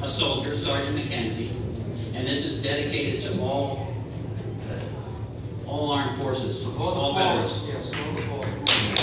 a soldier, Sergeant Mackenzie, and this is dedicated to all armed forces, all veterans. Yes, all the fallen.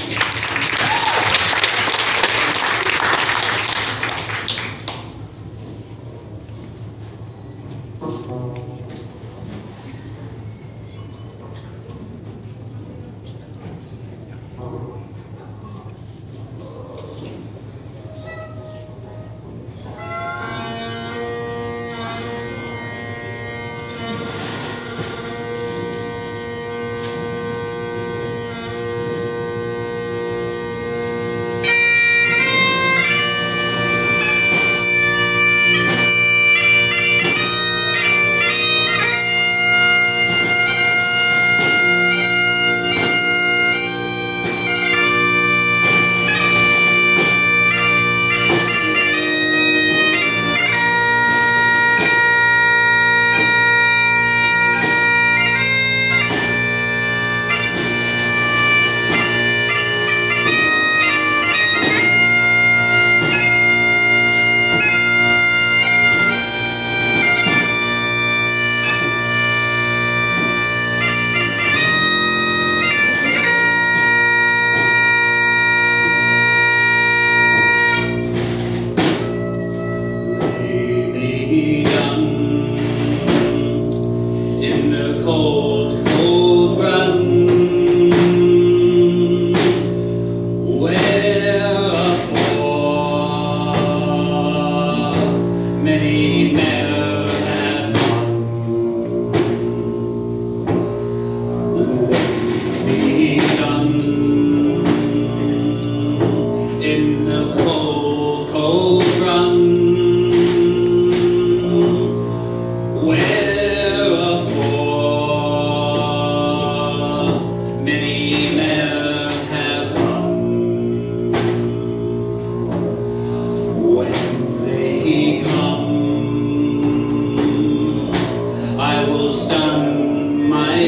Cold, cold run, wherefore many men have gone. Let me done in the cold, cold run. Many men have run. When they come, I will stand my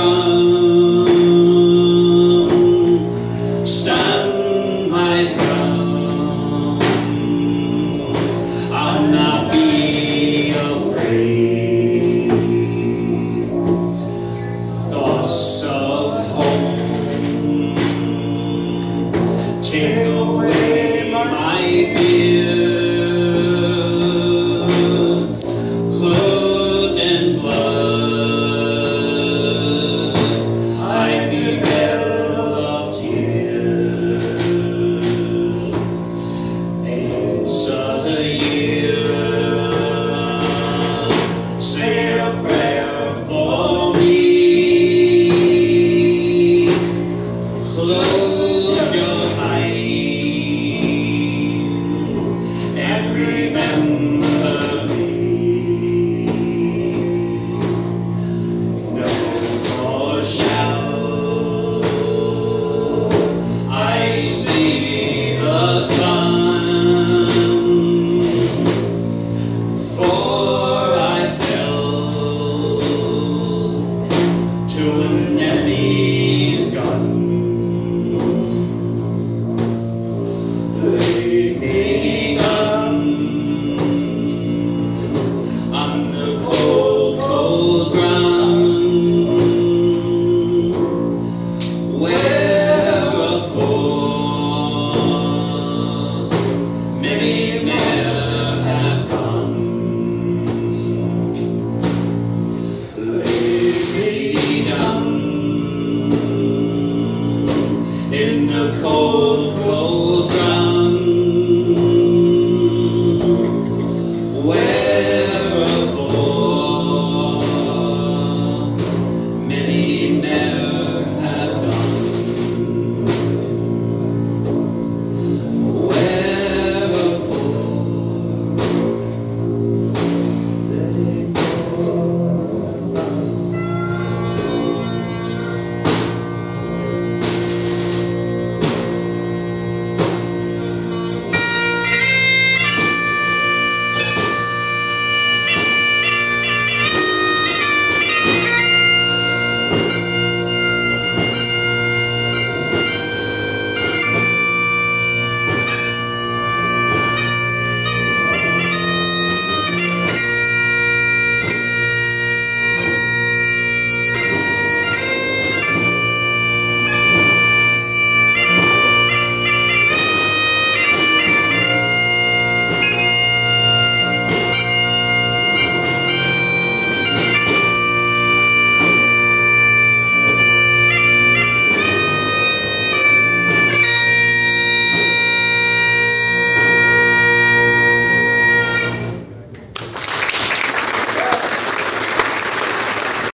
ground, stand my ground. I'll not be afraid. Thoughts of home take away my fear. Clothed in blood, hide me veil of tears. It's a year. Say a prayer for me. Close your eyes and remember